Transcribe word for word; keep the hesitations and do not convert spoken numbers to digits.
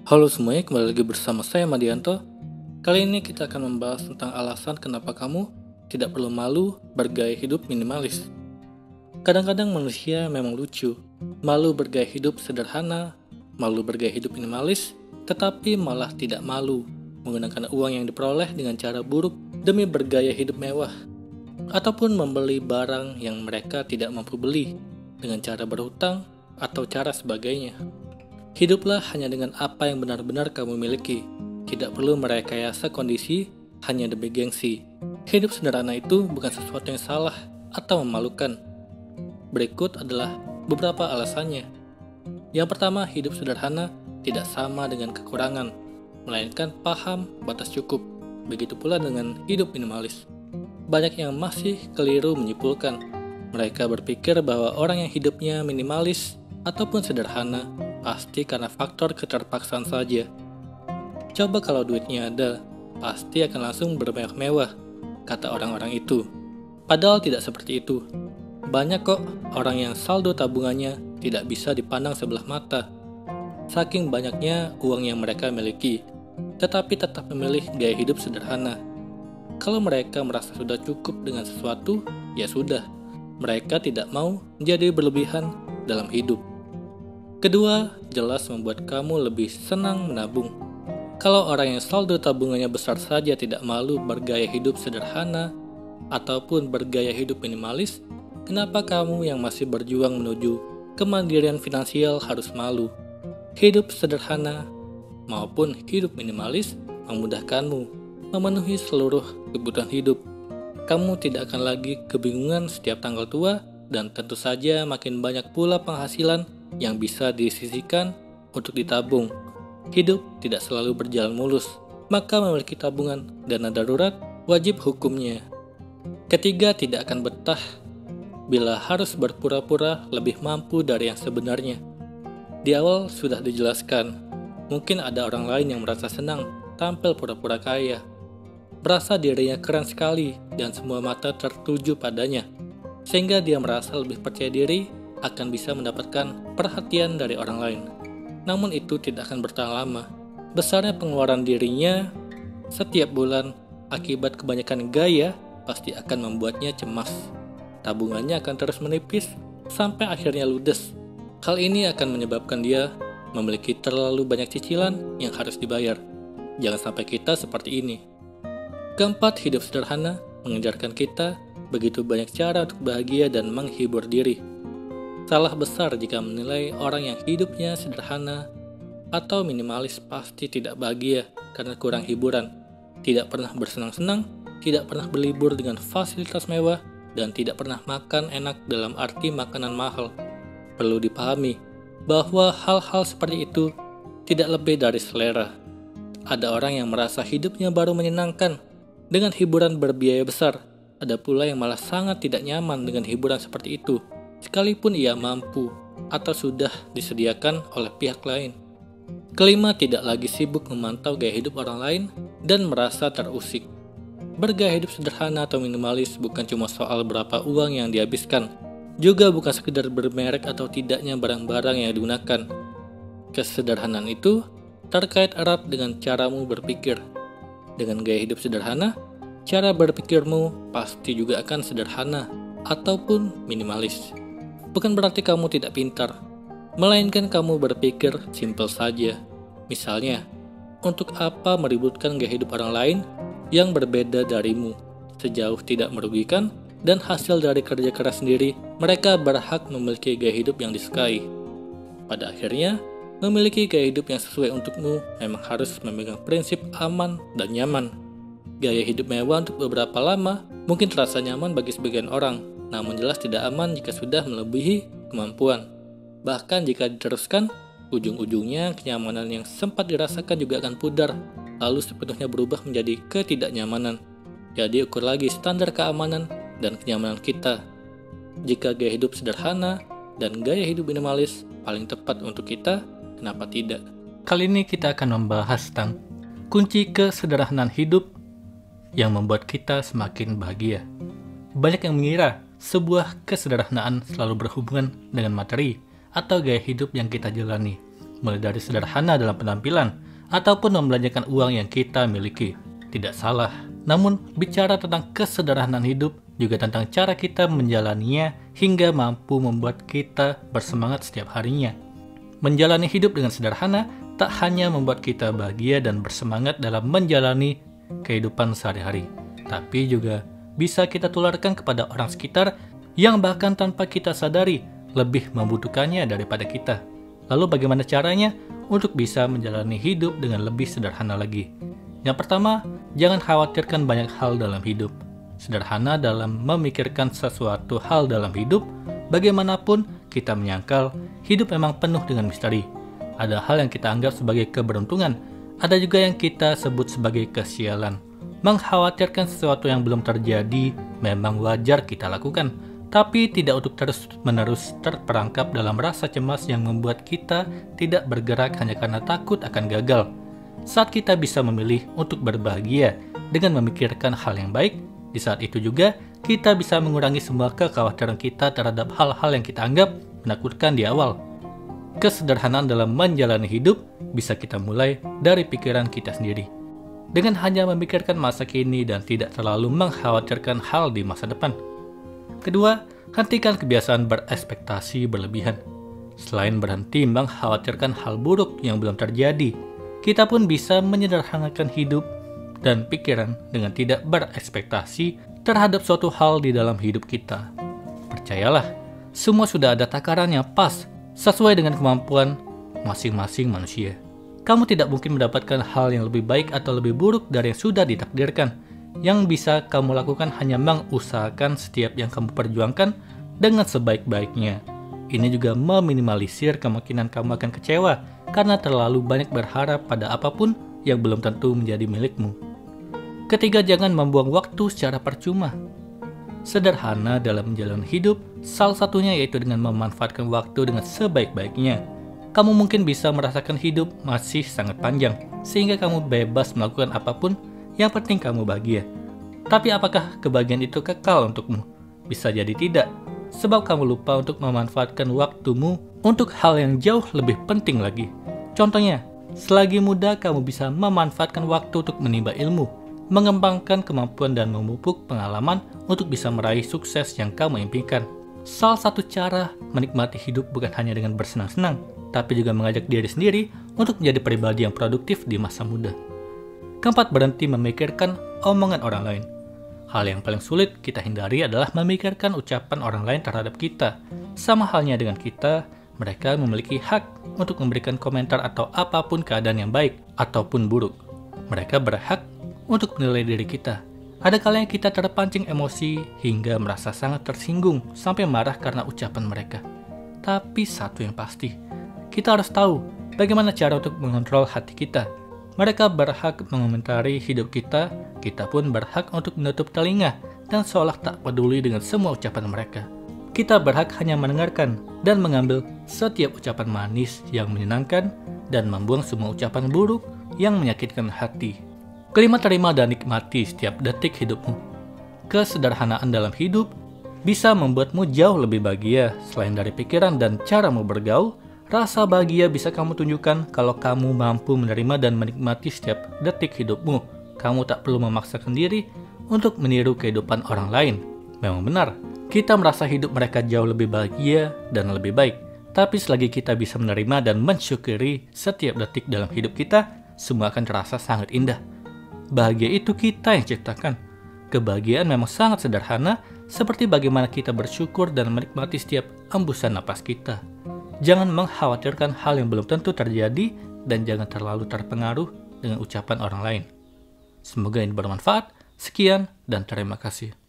Halo semuanya, kembali lagi bersama saya Madianto. Kali ini kita akan membahas tentang alasan kenapa kamu tidak perlu malu bergaya hidup minimalis. Kadang-kadang manusia memang lucu, malu bergaya hidup sederhana, malu bergaya hidup minimalis, tetapi malah tidak malu menggunakan uang yang diperoleh dengan cara buruk demi bergaya hidup mewah, ataupun membeli barang yang mereka tidak mampu beli dengan cara berhutang atau cara sebagainya. Hiduplah hanya dengan apa yang benar-benar kamu miliki. Tidak perlu merekayasa kondisi hanya demi gengsi. Hidup sederhana itu bukan sesuatu yang salah atau memalukan. Berikut adalah beberapa alasannya. Yang pertama, hidup sederhana tidak sama dengan kekurangan, melainkan paham batas cukup. Begitu pula dengan hidup minimalis. Banyak yang masih keliru menyimpulkan. Mereka berpikir bahwa orang yang hidupnya minimalis ataupun sederhana pasti karena faktor keterpaksaan saja. Coba kalau duitnya ada, pasti akan langsung bermewah-mewah, kata orang-orang itu. Padahal tidak seperti itu. Banyak kok orang yang saldo tabungannya tidak bisa dipandang sebelah mata. Saking banyaknya uang yang mereka miliki, tetapi tetap memilih gaya hidup sederhana. Kalau mereka merasa sudah cukup dengan sesuatu, ya sudah. Mereka tidak mau menjadi berlebihan dalam hidup. Kedua, jelas membuat kamu lebih senang menabung. Kalau orang yang saldo tabungannya besar saja tidak malu bergaya hidup sederhana ataupun bergaya hidup minimalis, kenapa kamu yang masih berjuang menuju kemandirian finansial harus malu? Hidup sederhana maupun hidup minimalis memudahkanmu memenuhi seluruh kebutuhan hidup. Kamu tidak akan lagi kebingungan setiap tanggal tua, dan tentu saja makin banyak pula penghasilan yang bisa disisihkan untuk ditabung. Hidup tidak selalu berjalan mulus, maka memiliki tabungan dana darurat wajib hukumnya. Ketiga, tidak akan betah bila harus berpura-pura lebih mampu dari yang sebenarnya. Di awal sudah dijelaskan, mungkin ada orang lain yang merasa senang tampil pura-pura kaya, merasa dirinya keren sekali dan semua mata tertuju padanya, sehingga dia merasa lebih percaya diri akan bisa mendapatkan perhatian dari orang lain. Namun itu tidak akan bertahan lama. Besarnya pengeluaran dirinya setiap bulan akibat kebanyakan gaya pasti akan membuatnya cemas. Tabungannya akan terus menipis sampai akhirnya ludes. Hal ini akan menyebabkan dia memiliki terlalu banyak cicilan yang harus dibayar. Jangan sampai kita seperti ini. Keempat, hidup sederhana mengajarkan kita begitu banyak cara untuk bahagia dan menghibur diri. Salah besar jika menilai orang yang hidupnya sederhana atau minimalis pasti tidak bahagia karena kurang hiburan, tidak pernah bersenang-senang, tidak pernah berlibur dengan fasilitas mewah, dan tidak pernah makan enak dalam arti makanan mahal. Perlu dipahami bahwa hal-hal seperti itu tidak lebih dari selera. Ada orang yang merasa hidupnya baru menyenangkan dengan hiburan berbiaya besar. Ada pula yang malah sangat tidak nyaman dengan hiburan seperti itu, sekalipun ia mampu atau sudah disediakan oleh pihak lain. Kelima, tidak lagi sibuk memantau gaya hidup orang lain dan merasa terusik. Bergaya hidup sederhana atau minimalis bukan cuma soal berapa uang yang dihabiskan, juga bukan sekedar bermerek atau tidaknya barang-barang yang digunakan. Kesederhanaan itu terkait erat dengan caramu berpikir. Dengan gaya hidup sederhana, cara berpikirmu pasti juga akan sederhana ataupun minimalis. Bukan berarti kamu tidak pintar, melainkan kamu berpikir simpel saja. Misalnya, untuk apa meributkan gaya hidup orang lain yang berbeda darimu? Sejauh tidak merugikan dan hasil dari kerja keras sendiri, mereka berhak memiliki gaya hidup yang disukai. Pada akhirnya, memiliki gaya hidup yang sesuai untukmu memang harus memegang prinsip aman dan nyaman. Gaya hidup mewah untuk beberapa lama mungkin terasa nyaman bagi sebagian orang, namun jelas tidak aman jika sudah melebihi kemampuan. Bahkan jika diteruskan, ujung-ujungnya kenyamanan yang sempat dirasakan juga akan pudar, lalu sepenuhnya berubah menjadi ketidaknyamanan. Jadi ukur lagi standar keamanan dan kenyamanan kita. Jika gaya hidup sederhana dan gaya hidup minimalis paling tepat untuk kita, kenapa tidak? Kali ini kita akan membahas tentang kunci kesederhanaan hidup yang membuat kita semakin bahagia. Banyak yang mengira sebuah kesederhanaan selalu berhubungan dengan materi atau gaya hidup yang kita jalani. mulai dari sederhana dalam penampilan, ataupun membelanjakan uang yang kita miliki. Tidak salah, namun bicara tentang kesederhanaan hidup juga tentang cara kita menjalaninya hingga mampu membuat kita bersemangat setiap harinya. Menjalani hidup dengan sederhana tak hanya membuat kita bahagia dan bersemangat dalam menjalani kehidupan sehari-hari, tapi juga bisa kita tularkan kepada orang sekitar yang bahkan tanpa kita sadari lebih membutuhkannya daripada kita. Lalu bagaimana caranya untuk bisa menjalani hidup dengan lebih sederhana lagi? Yang pertama, jangan khawatirkan banyak hal dalam hidup. Sederhana dalam memikirkan sesuatu hal dalam hidup, bagaimanapun kita menyangkal, hidup memang penuh dengan misteri. Ada hal yang kita anggap sebagai keberuntungan, ada juga yang kita sebut sebagai kesialan. Mengkhawatirkan sesuatu yang belum terjadi memang wajar kita lakukan, tapi tidak untuk terus-menerus terperangkap dalam rasa cemas yang membuat kita tidak bergerak hanya karena takut akan gagal. Saat kita bisa memilih untuk berbahagia dengan memikirkan hal yang baik, di saat itu juga kita bisa mengurangi semua kekhawatiran kita terhadap hal-hal yang kita anggap menakutkan di awal. Kesederhanaan dalam menjalani hidup bisa kita mulai dari pikiran kita sendiri. Dengan hanya memikirkan masa kini dan tidak terlalu mengkhawatirkan hal di masa depan. Kedua, hentikan kebiasaan berekspektasi berlebihan. Selain berhenti mengkhawatirkan hal buruk yang belum terjadi, kita pun bisa menyederhanakan hidup dan pikiran dengan tidak berekspektasi terhadap suatu hal di dalam hidup kita. Percayalah, semua sudah ada takaran yang pas sesuai dengan kemampuan masing-masing manusia. Kamu tidak mungkin mendapatkan hal yang lebih baik atau lebih buruk dari yang sudah ditakdirkan. Yang bisa kamu lakukan hanya mengusahakan setiap yang kamu perjuangkan dengan sebaik-baiknya. Ini juga meminimalisir kemungkinan kamu akan kecewa karena terlalu banyak berharap pada apapun yang belum tentu menjadi milikmu. Ketiga, jangan membuang waktu secara percuma. Sederhana dalam menjalani hidup, salah satunya yaitu dengan memanfaatkan waktu dengan sebaik-baiknya. Kamu mungkin bisa merasakan hidup masih sangat panjang, sehingga kamu bebas melakukan apapun, yang penting kamu bahagia. Tapi apakah kebahagiaan itu kekal untukmu? Bisa jadi tidak, sebab kamu lupa untuk memanfaatkan waktumu untuk hal yang jauh lebih penting lagi. Contohnya, selagi muda kamu bisa memanfaatkan waktu untuk menimba ilmu, mengembangkan kemampuan dan memupuk pengalaman untuk bisa meraih sukses yang kamu impikan. Salah satu cara menikmati hidup bukan hanya dengan bersenang-senang, tapi juga mengajak diri sendiri untuk menjadi pribadi yang produktif di masa muda. Keempat, berhenti memikirkan omongan orang lain. Hal yang paling sulit kita hindari adalah memikirkan ucapan orang lain terhadap kita. Sama halnya dengan kita, mereka memiliki hak untuk memberikan komentar atau apapun keadaan yang baik ataupun buruk. Mereka berhak untuk menilai diri kita. Ada kalanya kita terpancing emosi hingga merasa sangat tersinggung sampai marah karena ucapan mereka. Tapi satu yang pasti, kita harus tahu bagaimana cara untuk mengontrol hati kita. Mereka berhak mengomentari hidup kita, kita pun berhak untuk menutup telinga dan seolah tak peduli dengan semua ucapan mereka. Kita berhak hanya mendengarkan dan mengambil setiap ucapan manis yang menyenangkan dan membuang semua ucapan buruk yang menyakitkan hati. Kelima, terima dan nikmati setiap detik hidupmu. Kesederhanaan dalam hidup bisa membuatmu jauh lebih bahagia. Selain dari pikiran dan caramu bergaul, rasa bahagia bisa kamu tunjukkan kalau kamu mampu menerima dan menikmati setiap detik hidupmu. Kamu tak perlu memaksakan diri untuk meniru kehidupan orang lain. Memang benar, kita merasa hidup mereka jauh lebih bahagia dan lebih baik. Tapi selagi kita bisa menerima dan mensyukuri setiap detik dalam hidup kita, semua akan terasa sangat indah. Bahagia itu kita yang ciptakan. Kebahagiaan memang sangat sederhana, seperti bagaimana kita bersyukur dan menikmati setiap embusan napas kita. Jangan mengkhawatirkan hal yang belum tentu terjadi dan jangan terlalu terpengaruh dengan ucapan orang lain. Semoga ini bermanfaat. Sekian dan terima kasih.